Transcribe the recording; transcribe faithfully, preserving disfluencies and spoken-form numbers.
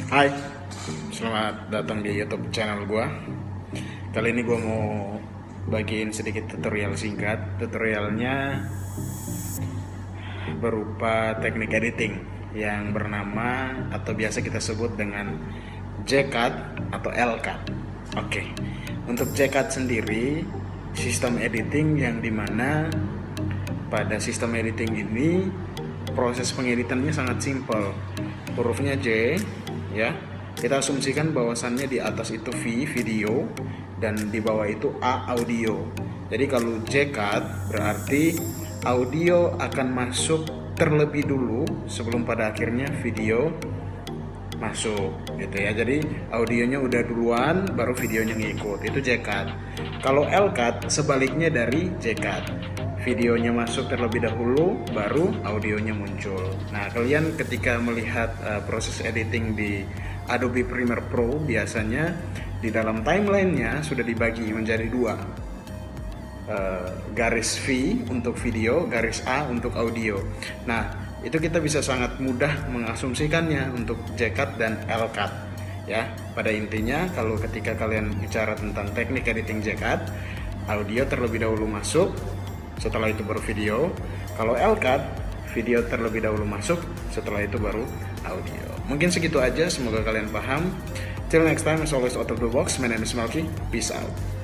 Hai, selamat datang di YouTube channel gua. Kali ini gua mau bagiin sedikit tutorial singkat. Tutorialnya berupa teknik editing yang bernama atau biasa kita sebut dengan J-Cut atau L-Cut. Oke, untuk J-Cut sendiri sistem editing yang dimana pada sistem editing ini proses pengeditannya sangat simpel. Hurufnya J, ya. Kita asumsikan bahwasannya di atas itu V, video, dan di bawah itu A, audio. Jadi kalau J-Cut berarti audio akan masuk terlebih dulu sebelum pada akhirnya video masuk gitu ya. Jadi audionya udah duluan baru videonya ngikut, itu J-Cut. Kalau L-Cut sebaliknya dari J-Cut, videonya masuk terlebih dahulu baru audionya muncul. Nah, kalian ketika melihat uh, proses editing di Adobe Premiere Pro, biasanya di dalam timelinenya sudah dibagi menjadi dua, uh, garis V untuk video, garis A untuk audio. Nah, itu kita bisa sangat mudah mengasumsikannya untuk J-Cut dan L-Cut ya. Pada intinya kalau ketika kalian bicara tentang teknik editing J-Cut, audio terlebih dahulu masuk, setelah itu baru video. Kalau L-Cut, video terlebih dahulu masuk, setelah itu baru audio. Mungkin segitu aja, semoga kalian paham. Till next time, as always out of the box, my name is Malky, peace out.